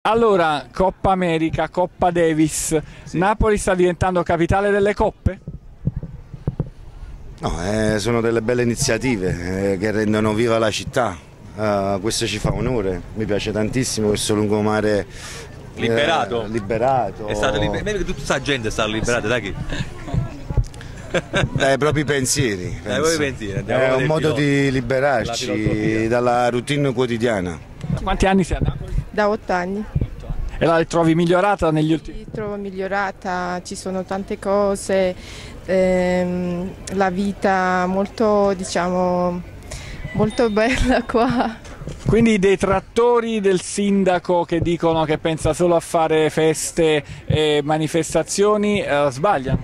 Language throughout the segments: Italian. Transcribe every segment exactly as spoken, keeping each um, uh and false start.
Allora, Coppa America, Coppa Davis, sì. Napoli sta diventando capitale delle coppe? No, eh, sono delle belle iniziative eh, che rendono viva la città, uh, questo ci fa onore, mi piace tantissimo questo lungomare liberato. Eh, liberato. È stato liber... Tutta questa gente è stata liberata da chi? Dai propri pensieri, Dai propri pensieri. È un modo di liberarci dalla routine quotidiana. Da quanti anni sei a Napoli? Da otto anni. E la trovi migliorata negli ultimi? Sì, trovo migliorata, ci sono tante cose, ehm, la vita molto, diciamo, molto bella qua. Quindi i detrattori del sindaco che dicono che pensa solo a fare feste e manifestazioni eh, sbagliano?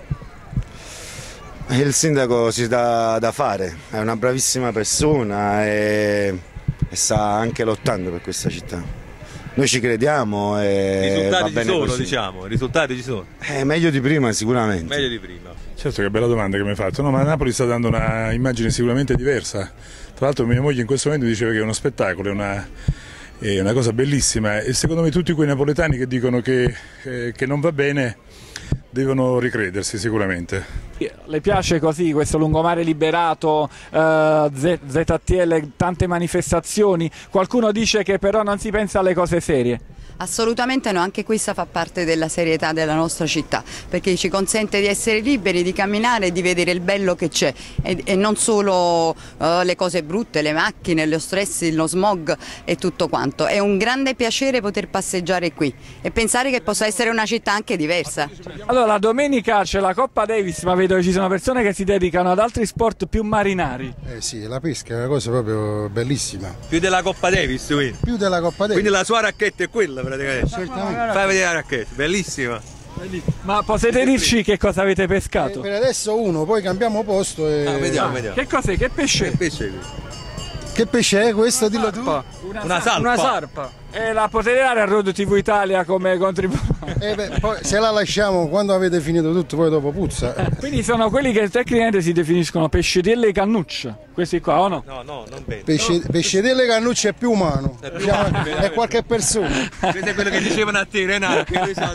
Il sindaco si dà da fare, è una bravissima persona e, e sta anche lottando per questa città. Noi ci crediamo e risultati va ci bene sono, così. diciamo, risultati ci sono. Eh, meglio di prima sicuramente. Meglio di prima. Certo, che bella domanda che mi hai fatto. No, ma Napoli sta dando una immagine sicuramente diversa. Tra l'altro mia moglie in questo momento diceva che è uno spettacolo, è una, è una cosa bellissima e secondo me tutti quei napoletani che dicono che, eh, che non va bene devono ricredersi sicuramente. Le piace così questo lungomare liberato, eh, Z T L, tante manifestazioni? Qualcuno dice che però non si pensa alle cose serie. Assolutamente no, anche questa fa parte della serietà della nostra città, perché ci consente di essere liberi, di camminare e di vedere il bello che c'è e, e non solo uh, le cose brutte, le macchine, lo stress, lo smog e tutto quanto. È un grande piacere poter passeggiare qui e pensare che possa essere una città anche diversa. Allora, la domenica c'è la Coppa Davis, ma vedo che ci sono persone che si dedicano ad altri sport più marinari. Eh sì, la pesca è una cosa proprio bellissima. Più della Coppa Davis, quindi. Più della Coppa Davis. Quindi la sua racchetta è quella praticamente. Certamente. Fai vedere la racchetta, bellissima. Ma potete dirci che cosa avete pescato? Eh, per adesso uno, poi cambiamo posto e... Ah, vediamo, vediamo. Che cos'è? Che pesce? Che pesce è Che pesce è questo? Dillo tu. Una, una salpa. Una sarpa. E la potete dare a Road tivù Italia come contributo? Eh beh, poi se la lasciamo quando avete finito tutto poi dopo puzza. Quindi sono quelli che tecnicamente si definiscono pescetelle e cannuccia, questi qua o no? No, no, non vedo. Pesce, pescetelle e cannuccia è più umano, è, più diciamo, umano, è qualche persona. Questo è quello che dicevano a te, Renato.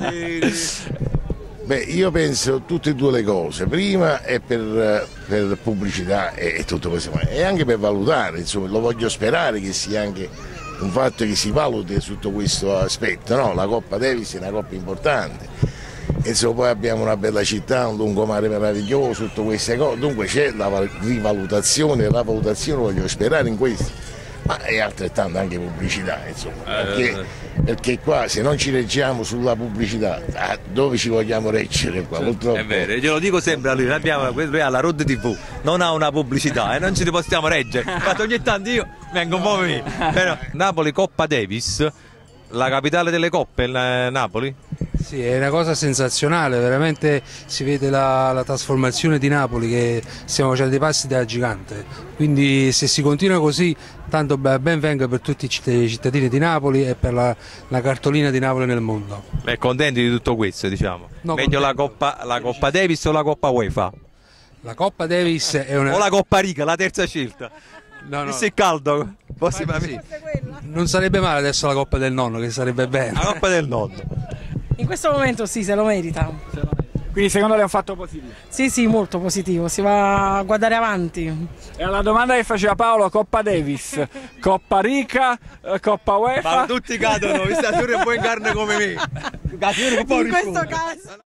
Beh, io penso tutte e due le cose, prima è per, per pubblicità e, e tutto questo, e anche per valutare, insomma, lo voglio sperare che sia anche un fatto che si valuti tutto questo aspetto, no? La Coppa Davis è una coppa importante, insomma poi abbiamo una bella città, un lungomare meraviglioso, tutte queste cose, dunque c'è la rivalutazione, la valutazione voglio sperare in questo. Ma è altrettanto anche pubblicità, insomma, perché, perché qua se non ci reggiamo sulla pubblicità, dove ci vogliamo reggere qua? Purtroppo. È vero, io lo dico sempre a lui, abbiamo, lui ha la Road tivù, non ha una pubblicità e non ci possiamo reggere, infatti ogni tanto io vengo un po' lì. Però Napoli Coppa Davis, la capitale delle coppe, Napoli? Sì, è una cosa sensazionale, veramente si vede la, la trasformazione di Napoli, che stiamo facendo dei passi da gigante, quindi se si continua così tanto ben venga per tutti i cittadini di Napoli e per la, la cartolina di Napoli nel mondo. È contenti di tutto questo, diciamo? No, meglio la Coppa, la Coppa Davis o la Coppa UEFA? La Coppa Davis è una... O la Coppa Riga, la terza scelta? No, no. Se è caldo, sì. Non sarebbe male adesso la Coppa del nonno, che sarebbe bene. La Coppa del nonno. In questo momento sì, se lo merita. Quindi secondo lei è un fatto positivo? Sì, sì, molto positivo, si va a guardare avanti. E alla domanda che faceva Paolo, Coppa Davis, Coppa Rica, Coppa UEFA... Ma tutti cadono, mi sta pure un po' in carne come me. In questo caso...